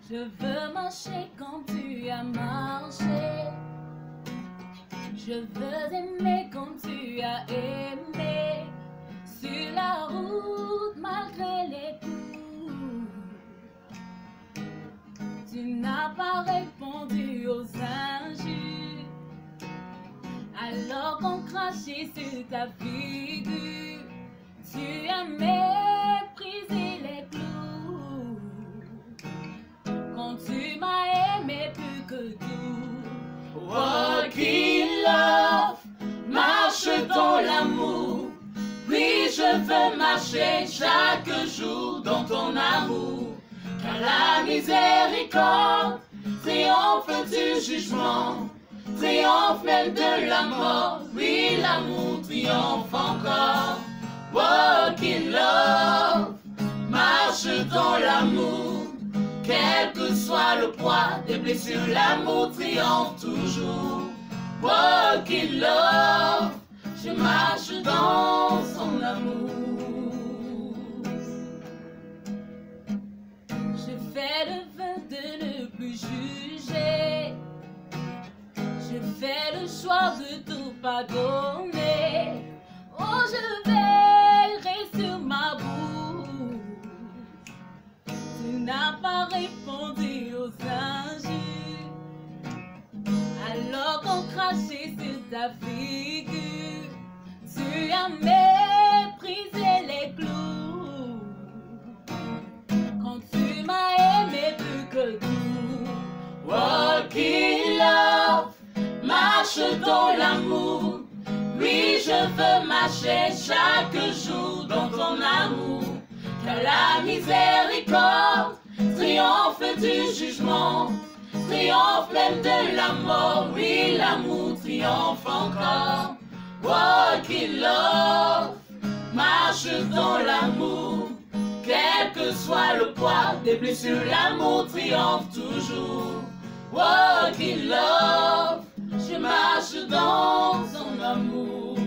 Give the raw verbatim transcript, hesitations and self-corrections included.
Je veux marcher comme tu as marché. Je veux aimer comme tu as aimé. Sur la route malgré les coups. Tu n'as pas répondu aux injures. Alors qu'on crachait sur ta figure. Tu as méprisé les clous. Quand tu m'as aimé plus que tout. Walk in love, marche dans l'amour. Oui, je veux marcher chaque jour dans ton amour. Car la miséricorde triomphe du jugement, triomphe même de la mort. Oui, l'amour triomphe encore. Walk in love, marche dans l'amour. Quel que soit le poids des blessures, l'amour triomphe toujours. Walk in love, je marche dans son amour. Je fais le vœu de ne plus juger. Je fais le choix de tout pardonner. Oh, je veillerai sur ma bouche. Tu n'as pas répondu aux injures. Alors qu'on crachait sur ta figure. Tu as méprisé les clous. Quand tu m'as aimé plus que tout. Walk in love, marche dans l'amour. Oui, je veux marcher chaque jour dans ton amour. Car la miséricorde triomphe du jugement, triomphe même de la mort. Oui, l'amour triomphe encore. Walk in love, marche dans l'amour. Quel que soit le poids des blessures, l'amour triomphe toujours. Walk in love, je marche dans son amour.